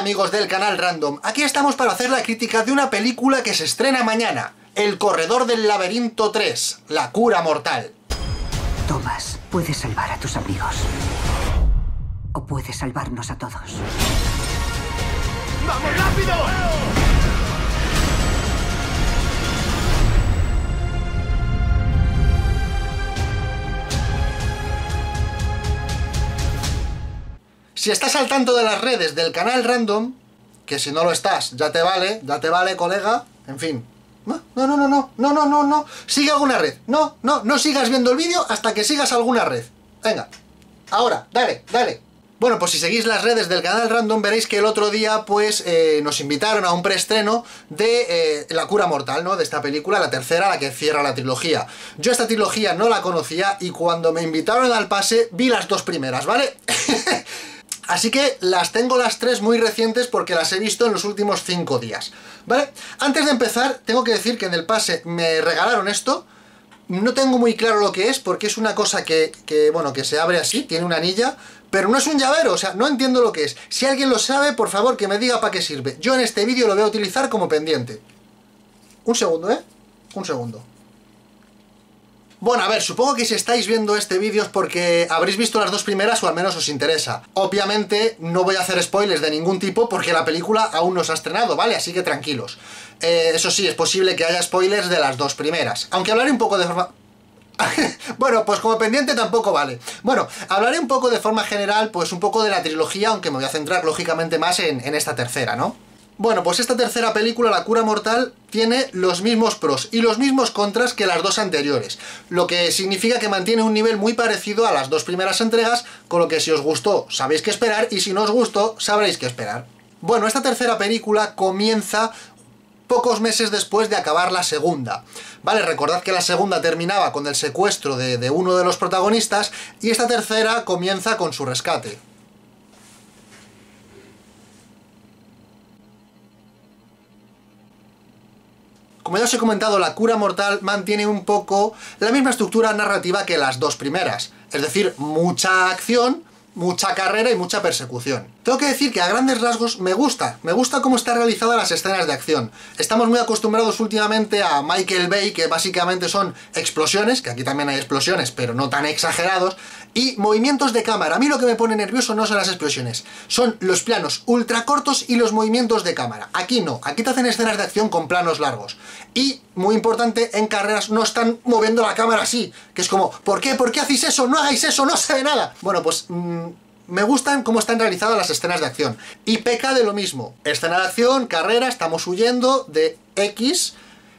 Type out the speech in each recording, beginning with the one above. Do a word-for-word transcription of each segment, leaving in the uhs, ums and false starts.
amigos del canal Random, aquí estamos para hacer la crítica de una película que se estrena mañana, El Corredor del Laberinto tres, La Cura Mortal. Thomas, puedes salvar a tus amigos. O puedes salvarnos a todos. ¡Vamos rápido! Si estás al tanto de las redes del canal Random, que si no lo estás, ya te vale, ya te vale, colega, en fin. No, no, no, no, no, no, no, no, no, sigue alguna red. No, no, no sigas viendo el vídeo hasta que sigas alguna red. Venga, ahora, dale, dale. Bueno, pues si seguís las redes del canal Random veréis que el otro día, pues, eh, nos invitaron a un preestreno de eh, La Cura Mortal, ¿no? De esta película, la tercera, la que cierra la trilogía. Yo esta trilogía no la conocía y cuando me invitaron al pase vi las dos primeras, ¿vale? Así que las tengo las tres muy recientes porque las he visto en los últimos cinco días, ¿vale? Antes de empezar, tengo que decir que en el pase me regalaron esto. No tengo muy claro lo que es porque es una cosa que, que, bueno, que se abre así, tiene una anilla, pero no es un llavero, o sea, no entiendo lo que es. Si alguien lo sabe, por favor, que me diga para qué sirve. Yo en este vídeo lo voy a utilizar como pendiente. Un segundo, ¿eh? Un segundo. Bueno, a ver, supongo que si estáis viendo este vídeo es porque habréis visto las dos primeras o al menos os interesa. Obviamente no voy a hacer spoilers de ningún tipo porque la película aún no se ha estrenado, ¿vale? Así que tranquilos. Eh, eso sí, es posible que haya spoilers de las dos primeras. Aunque hablaré un poco de forma... bueno, pues como pendiente tampoco vale. Bueno, hablaré un poco de forma general, pues un poco de la trilogía, aunque me voy a centrar lógicamente más en, en esta tercera, ¿no? Bueno, pues esta tercera película, La Cura Mortal, tiene los mismos pros y los mismos contras que las dos anteriores, lo que significa que mantiene un nivel muy parecido a las dos primeras entregas, con lo que si os gustó sabéis qué esperar y si no os gustó sabréis qué esperar. Bueno, esta tercera película comienza pocos meses después de acabar la segunda, ¿vale? Recordad que la segunda terminaba con el secuestro de, de uno de los protagonistas y esta tercera comienza con su rescate. Como ya os he comentado, La Cura Mortal mantiene un poco la misma estructura narrativa que las dos primeras. Es decir, mucha acción, mucha carrera y mucha persecución. Tengo que decir que a grandes rasgos me gusta, me gusta cómo están realizadas las escenas de acción. Estamos muy acostumbrados últimamente a Michael Bay, que básicamente son explosiones, que aquí también hay explosiones, pero no tan exagerados, y movimientos de cámara. A mí lo que me pone nervioso no son las explosiones, son los planos ultra cortos y los movimientos de cámara. Aquí no, aquí te hacen escenas de acción con planos largos. Y, muy importante, en carreras no están moviendo la cámara así, que es como, ¿por qué? ¿Por qué hacéis eso? No hagáis eso, no se ve nada. Bueno, pues... Mmm, me gustan cómo están realizadas las escenas de acción. Y peca de lo mismo. Escena de acción, carrera, estamos huyendo de X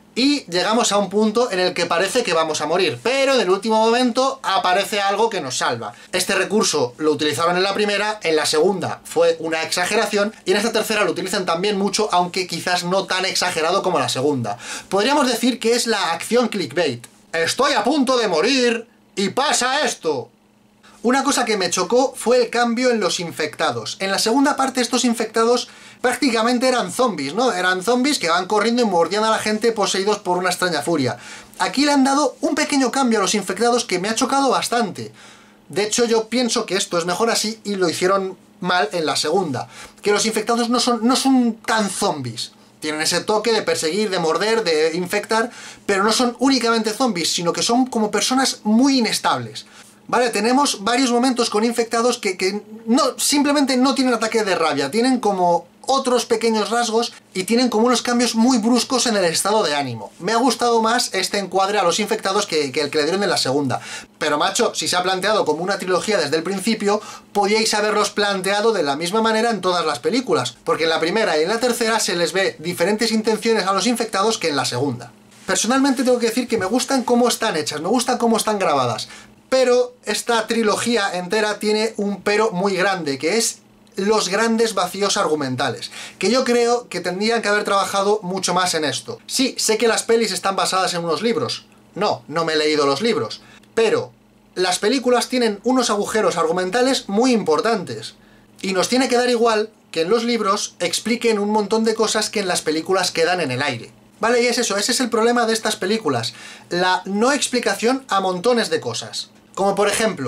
y llegamos a un punto en el que parece que vamos a morir. Pero en el último momento aparece algo que nos salva. Este recurso lo utilizaron en la primera, en la segunda fue una exageración y en esta tercera lo utilizan también mucho, aunque quizás no tan exagerado como la segunda. Podríamos decir que es la acción clickbait. Estoy a punto de morir y pasa esto. Una cosa que me chocó fue el cambio en los infectados. En la segunda parte estos infectados prácticamente eran zombies, ¿no? Eran zombies que van corriendo y mordiendo a la gente poseídos por una extraña furia. Aquí le han dado un pequeño cambio a los infectados que me ha chocado bastante. De hecho, yo pienso que esto es mejor así y lo hicieron mal en la segunda. Que los infectados no son, no son tan zombies. Tienen ese toque de perseguir, de morder, de infectar, pero no son únicamente zombies, sino que son como personas muy inestables. Vale, tenemos varios momentos con infectados que, que no, simplemente no tienen ataque de rabia, tienen como otros pequeños rasgos y tienen como unos cambios muy bruscos en el estado de ánimo. Me ha gustado más este encuadre a los infectados que, que el que le dieron en la segunda. Pero macho, si se ha planteado como una trilogía desde el principio, podíais haberlos planteado de la misma manera en todas las películas, porque en la primera y en la tercera se les ve diferentes intenciones a los infectados que en la segunda. Personalmente tengo que decir que me gustan cómo están hechas, me gustan cómo están grabadas. Pero esta trilogía entera tiene un pero muy grande, que es los grandes vacíos argumentales, que yo creo que tendrían que haber trabajado mucho más en esto. Sí, sé que las pelis están basadas en unos libros. No, no me he leído los libros. Pero las películas tienen unos agujeros argumentales muy importantes. Y nos tiene que dar igual que en los libros expliquen un montón de cosas que en las películas quedan en el aire. Vale, y es eso, ese es el problema de estas películas. La no explicación a montones de cosas. Como por ejemplo,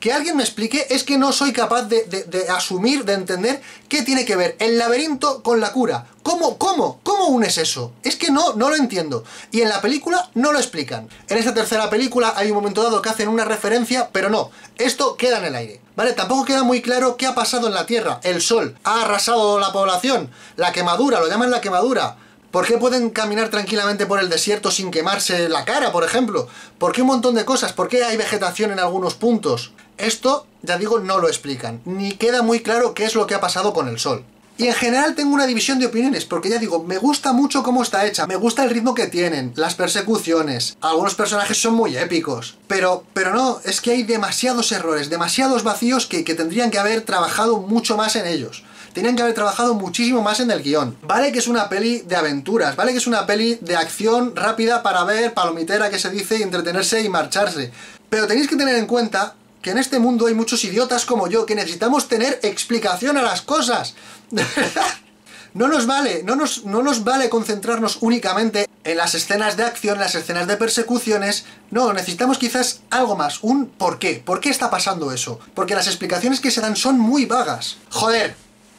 que alguien me explique, es que no soy capaz de, de, de asumir, de entender qué tiene que ver el laberinto con la cura. ¿Cómo, cómo, cómo unes eso? Es que no, no lo entiendo. Y en la película no lo explican. En esta tercera película hay un momento dado que hacen una referencia, pero no. Esto queda en el aire, ¿vale? Tampoco queda muy claro qué ha pasado en la Tierra. El Sol ha arrasado la población. La quemadura, lo llaman la quemadura. ¿Por qué pueden caminar tranquilamente por el desierto sin quemarse la cara, por ejemplo? ¿Por qué un montón de cosas? ¿Por qué hay vegetación en algunos puntos? Esto, ya digo, no lo explican. Ni queda muy claro qué es lo que ha pasado con el Sol. Y en general tengo una división de opiniones, porque ya digo, me gusta mucho cómo está hecha, me gusta el ritmo que tienen, las persecuciones, algunos personajes son muy épicos, pero, pero no, es que hay demasiados errores, demasiados vacíos que, que tendrían que haber trabajado mucho más en ellos. Tenían que haber trabajado muchísimo más en el guión. Vale que es una peli de aventuras, vale que es una peli de acción rápida para ver, palomitera que se dice, y entretenerse y marcharse. Pero tenéis que tener en cuenta que en este mundo hay muchos idiotas como yo, que necesitamos tener explicación a las cosas. De verdad. No nos vale, no nos, no nos vale concentrarnos únicamente en las escenas de acción, en las escenas de persecuciones. No, necesitamos quizás algo más, un por qué. ¿Por qué está pasando eso? Porque las explicaciones que se dan son muy vagas. Joder,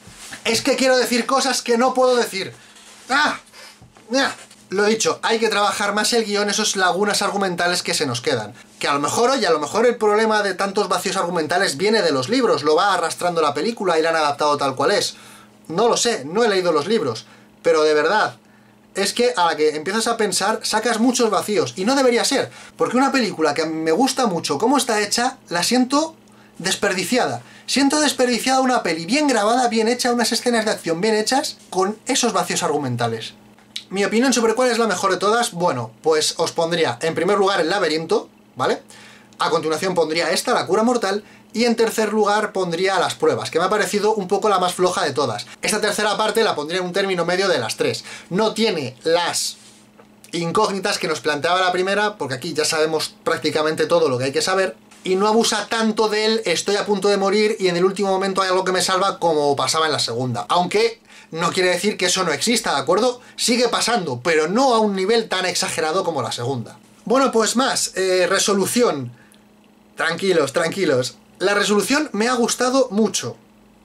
es que quiero decir cosas que no puedo decir. ¡Ah! ¡Ah! Lo he dicho, hay que trabajar más el guión, esos lagunas argumentales que se nos quedan. Que a lo mejor, oye, a lo mejor el problema de tantos vacíos argumentales viene de los libros, lo va arrastrando la película y la han adaptado tal cual es. No lo sé, no he leído los libros, pero de verdad, es que a la que empiezas a pensar, sacas muchos vacíos, y no debería ser, porque una película que me gusta mucho cómo está hecha, la siento desperdiciada. Siento desperdiciada una peli bien grabada, bien hecha, unas escenas de acción bien hechas, con esos vacíos argumentales. Mi opinión sobre cuál es la mejor de todas, bueno, pues os pondría en primer lugar El laberinto, ¿vale? A continuación pondría esta, La cura mortal, y en tercer lugar pondría Las pruebas, que me ha parecido un poco la más floja de todas. Esta tercera parte la pondría en un término medio de las tres. No tiene las incógnitas que nos planteaba la primera, porque aquí ya sabemos prácticamente todo lo que hay que saber, y no abusa tanto del estoy a punto de morir y en el último momento hay algo que me salva como pasaba en la segunda. Aunque no quiere decir que eso no exista, ¿de acuerdo? Sigue pasando, pero no a un nivel tan exagerado como la segunda. Bueno, pues más, eh, resolución. Tranquilos, tranquilos. La resolución me ha gustado mucho.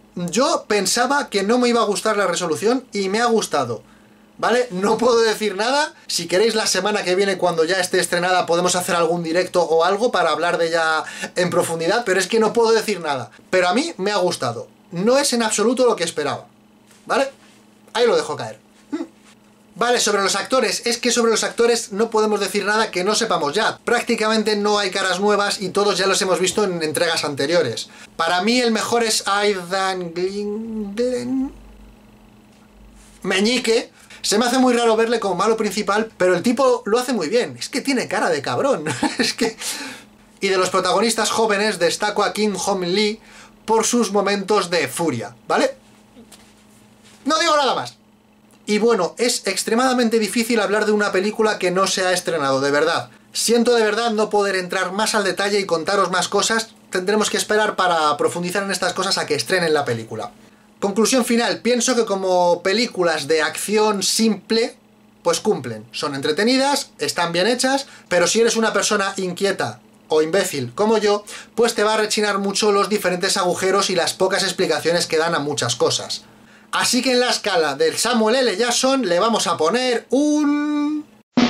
Yo pensaba que no me iba a gustar la resolución y me ha gustado. ¿Vale? No puedo decir nada. Si queréis la semana que viene, cuando ya esté estrenada, podemos hacer algún directo o algo para hablar de ella en profundidad, pero es que no puedo decir nada. Pero a mí me ha gustado. No es en absoluto lo que esperaba. ¿Vale? Ahí lo dejo caer. Vale, sobre los actores, es que sobre los actores no podemos decir nada que no sepamos ya. Prácticamente no hay caras nuevas y todos ya los hemos visto en entregas anteriores. Para mí el mejor es Aidan Glen... Meñique. Se me hace muy raro verle como malo principal, pero el tipo lo hace muy bien. Es que tiene cara de cabrón. Es que... Y de los protagonistas jóvenes destaco a Kim Hong Lee por sus momentos de furia, ¿vale? No digo nada más. Y bueno, es extremadamente difícil hablar de una película que no se ha estrenado, de verdad. Siento de verdad no poder entrar más al detalle y contaros más cosas. Tendremos que esperar para profundizar en estas cosas a que estrenen la película. Conclusión final, pienso que como películas de acción simple, pues cumplen. Son entretenidas, están bien hechas, pero si eres una persona inquieta o imbécil como yo, pues te va a rechinar mucho los diferentes agujeros y las pocas explicaciones que dan a muchas cosas. Así que en la escala del Samuel L. Jackson le vamos a poner un...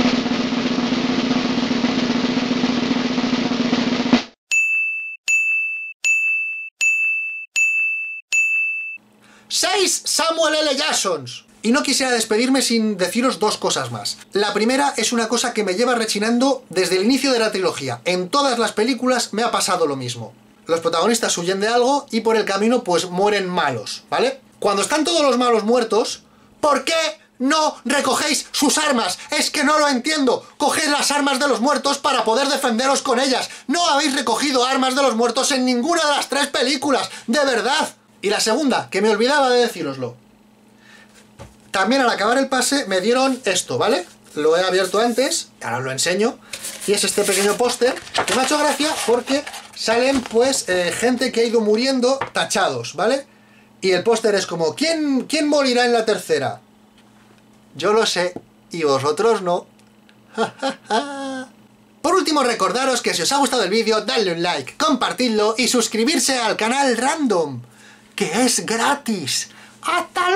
¡seis Samuel L. Jacksons! Y no quisiera despedirme sin deciros dos cosas más. La primera es una cosa que me lleva rechinando desde el inicio de la trilogía. En todas las películas me ha pasado lo mismo. Los protagonistas huyen de algo y por el camino pues mueren malos, ¿vale? Cuando están todos los malos muertos, ¿por qué no recogéis sus armas? Es que no lo entiendo. Coged las armas de los muertos para poder defenderos con ellas. No habéis recogido armas de los muertos en ninguna de las tres películas. ¡De verdad! Y la segunda, que me olvidaba de decíroslo. También al acabar el pase me dieron esto, ¿vale? Lo he abierto antes, ahora os lo enseño. Y es este pequeño póster que me ha hecho gracia porque salen pues eh, gente que ha ido muriendo tachados, ¿vale? Y el póster es como, ¿quién, ¿quién morirá en la tercera? Yo lo sé, y vosotros no. Por último, recordaros que si os ha gustado el vídeo, dadle un like, compartidlo y suscribirse al canal Random, que es gratis. ¡Hasta